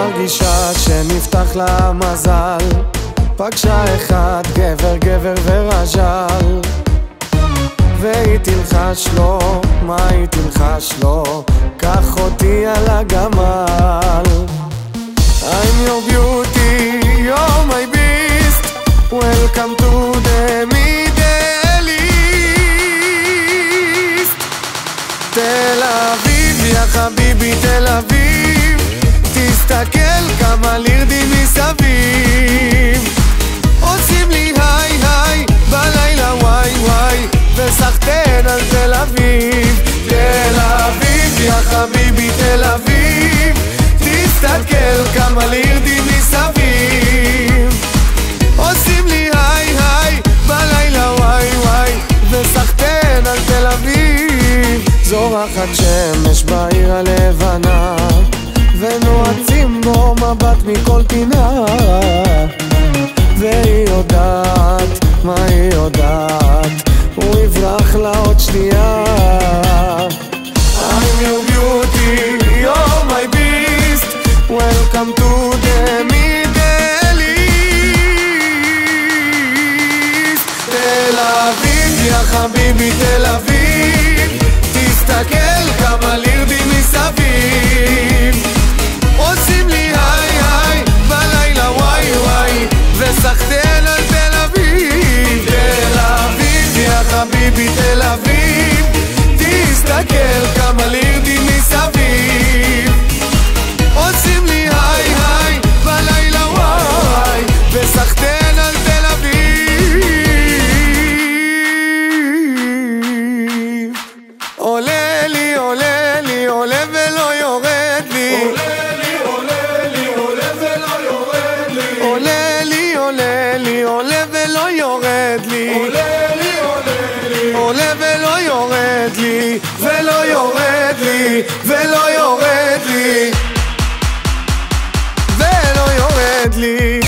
מרגישה שנפתח לה מזל, פגשה אחד גבר ורז'ל, והיא תלחש לו, מה היא תלחש לו? קח אותי על הגמל. I'm your beauty, you're my beast, welcome to the Middle East. תל אביב, יא חביבי תל אביב, תסתכל כמה לירדים מסביב, עושים לי היי היי בלילה וואי וואי, וסחטן על תל אביב. תל אביב, יא חביבי תל אביב, תסתכל כמה לירדים מסביב, עושים לי היי היי בלילה וואי וואי, וסחטן על תל אביב. זורחת שמש בעיר הלבנה, ונועצים בו מבט מכל פינה, והיא יודעת, מה היא יודעת? הוא יברח לה עוד שנייה. I'm your beauty, you're my beast, welcome to the Middle East. תל אביב, יא חביבי תל אביב, תסתכל כמה לירדים מסביב, עושים לי היי היי בלילה וואי וואי, וסחטן על תל אביב. תל אביב, יא חביבי תל אביב, תסתכל כמה לירדים מסביב, עושים לי היי היי בלילה וואי, וסחטן על תל אביב. עולה לי עולה לי עולה ולא יורד לי, עולה לי עולה לי עולה ולא יורד לי, עולה לי עולה לי עולה ולא יורד לי, עולה לי עולה לי עולה ולא יורד לי, ולא יורד לי ולא יורד לי ולא יורד לי.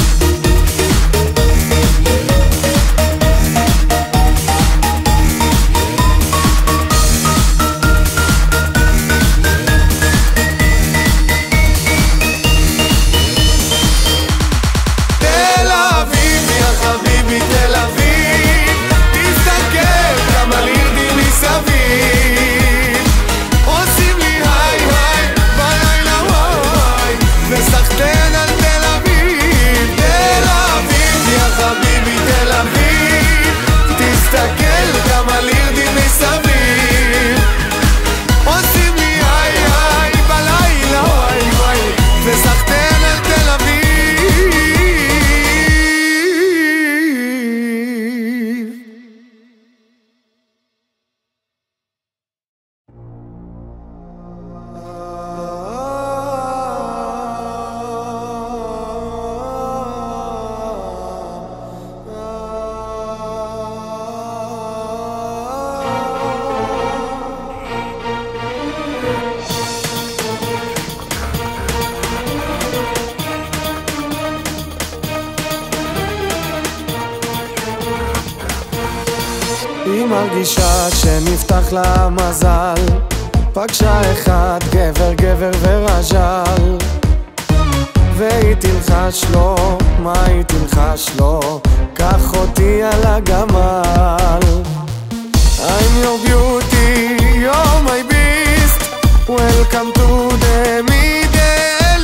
היא מרגישה שנפתח לה מזל, פגשה אחד גבר ורז'ל, והיא תלחש לו, מה היא תלחש לו? קח אותי על הגמל. I'm your beauty, you're my beast, welcome to the Middle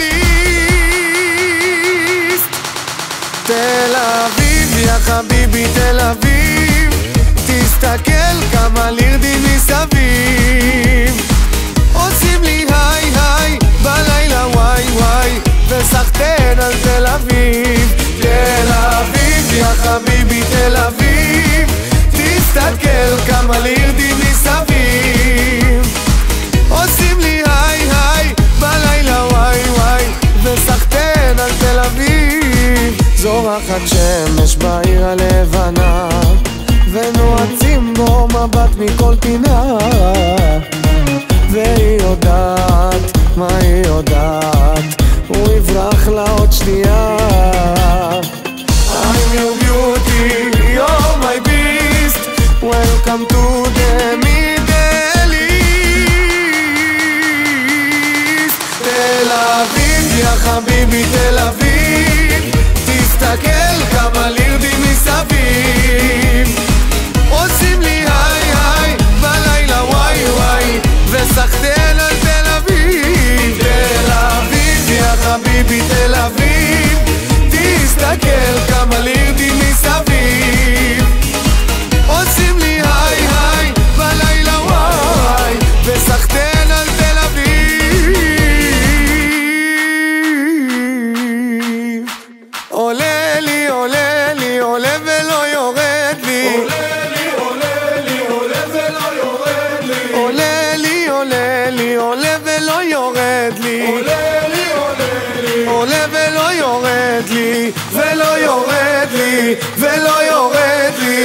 East. תל אביב, יא חביבי תל אביב, תסתכל כמה לירדים מסביב, עושים לי היי היי בלילה וואי וואי, וסחטן על תל אביב. תל אביב, יא חביבי תל אביב, תסתכל כמה לירדים מסביב, עושים לי היי היי בלילה וואי וואי, וסחטן על תל אביב. זורחת שמש בעיר הלבנה, ונועצים בו מבט מכל פינה, והיא יודעת, מה היא יודעת? הוא יברח לה עוד שנייה. I'm your beauty, you're my beast, welcome to the Middle East. תל אביב, יא עולה לי, עולה ולא יורד לי, עולה לי, עולה לי, עולה ולא יורד לי, ולא יורד לי, ולא יורד לי.